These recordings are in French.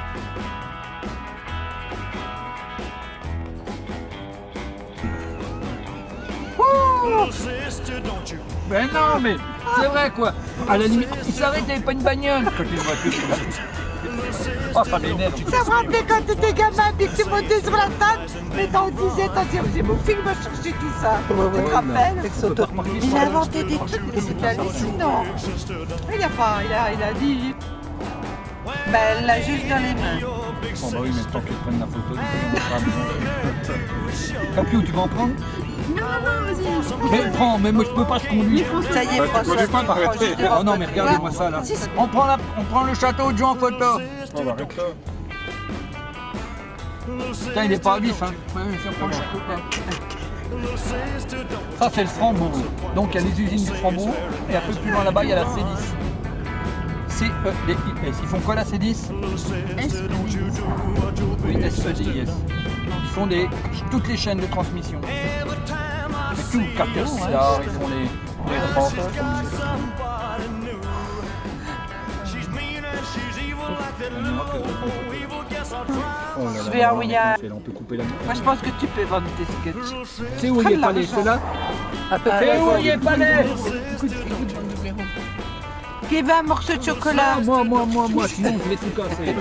Ben non, mais c'est vrai quoi. À la limite, il s'arrête, il n'y avait pas une bagnole. Quand il voit que oh, ça m'énerve. Ça me rappelait quand t'étais gamin et que tu montais sur la table, mais dans le disait, t'as dit, c'est mon film va chercher tout ça. Tu te rappelles? Il a inventé des trucs, mais c'était hallucinant. Il a pas, il a dit. Ben, elle l'a juste dans les mains. Bon bah oui, mais tant qu'ils prennent la photo, Papiou, tu vas en prendre? Non, vas-y. Mais prends, mais moi je peux pas se conduire. Ça y est, François. Oh non, mais regardez-moi ça là. On prend le château de Jean en photo. On va arrêter. Putain, il est pas à vif, hein. Ouais, si on prend le château, ça, c'est le Frambourg. Donc, il y a les usines du Frambourg. Et un peu plus loin là-bas, il y a la C10. C-E-D-I-S. Ils font quoi la C10? S-E-D-I-S. Oui, S-E-D-I-S. Ils font toutes les chaînes de transmission. C'est tout, Caterpillar, ils font les rampes. Je vais où il y a... On peut couper la main. Moi, je pense que tu peux vendre tes sketchs. C'est où il est palais, c'est là? C'est où il est palais? Qui veut un morceau de chocolat? Moi, sinon je vais tout casser.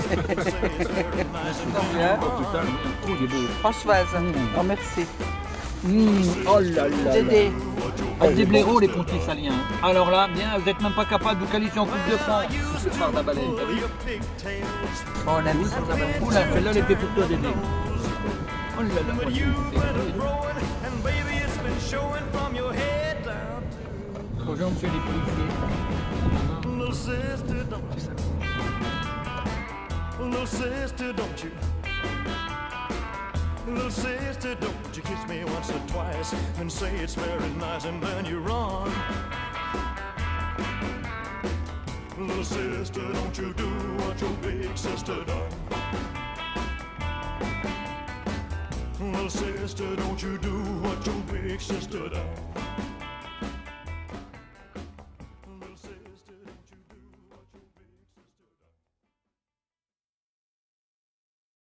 Françoise, oh merci. Oh là là. Dédé. Ah, des blaireaux, les pompiers saliens. Alors là, bien, vous n'êtes même pas capable de vous qualifier en Coupe de France. Ce soir d'Abalais. Oh, on a mis ça. Oula, celle-là, elle était pour toi, Dédé. Oh là là. Bonjour, monsieur les policiers. Little sister, don't you? Little sister, don't you kiss me once or twice and say it's very nice and then you run. Little sister, don't you do what your big sister done. Little sister, don't you do what your big sister done.